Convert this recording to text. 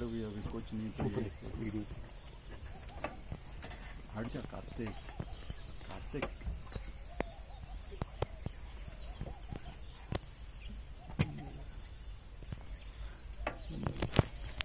भी अभी कुछ नहीं तो ये हट जा काटते